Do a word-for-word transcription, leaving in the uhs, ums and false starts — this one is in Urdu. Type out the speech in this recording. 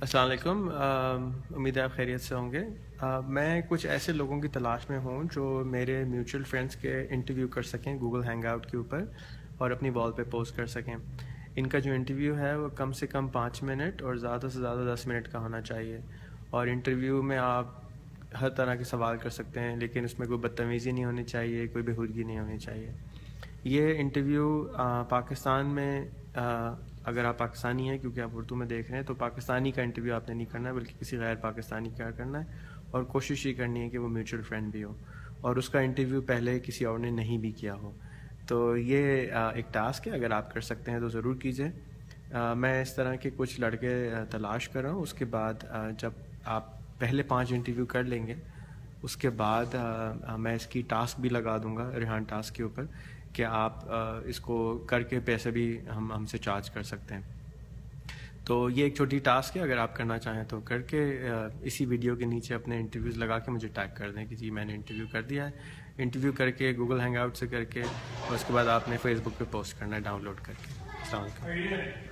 السلام علیکم. امید ہے آپ خیریت سے ہوں گے. میں کچھ ایسے لوگوں کی تلاش میں ہوں جو میرے میوچل فرینڈس کے انٹرویو کر سکیں گوگل ہینگ آؤٹ کے اوپر اور اپنی وال پہ پوسٹ کر سکیں. ان کا جو انٹرویو ہے وہ کم سے کم پانچ منٹ اور زیادہ سے زیادہ دس منٹ کا ہونا چاہیے. اور انٹرویو میں آپ ہر طرح کے سوال کر سکتے ہیں، لیکن اس میں کوئی بدتمیزی نہیں ہونی چاہیے، کوئی بےہودگی نہیں ہونی چاہیے. یہ انٹرویو پاکستان میں، اگر آپ پاکستانی ہیں کیونکہ آپ اردو میں دیکھ رہے ہیں، تو پاکستانی کا انٹرویو آپ نے نہیں کرنا ہے بلکہ کسی غیر پاکستانی کا کرنا ہے. اور کوشش یہ کرنی ہے کہ وہ میوچل فرینڈ بھی ہو اور اس کا انٹرویو پہلے کسی اور نے نہیں بھی کیا ہو. تو یہ ایک ٹاسک ہے، اگر آپ کر سکتے ہیں تو ضرور کیجیے. میں اس طرح کے کچھ لڑکے تلاش کر رہا ہوں. اس کے بعد جب آپ پہلے پانچ انٹرویو کر لیں گے، اس کے بعد میں اس کی ٹاسک بھی لگا دوں گا ریحان ٹاسک کے اوپر کہ آپ اس کو کر کے پیسے بھی ہم ہم سے چارج کر سکتے ہیں. تو یہ ایک چھوٹی ٹاسک ہے، اگر آپ کرنا چاہیں تو کر کے اسی ویڈیو کے نیچے اپنے انٹرویوز لگا کے مجھے ٹیگ کر دیں کہ جی میں نے انٹرویو کر دیا ہے. انٹرویو کر کے گوگل ہینگ آؤٹ سے کر کے اور اس کے بعد آپ نے فیس بک پہ پوسٹ کرنا ہے ڈاؤن لوڈ کر کے. السلام علیکم.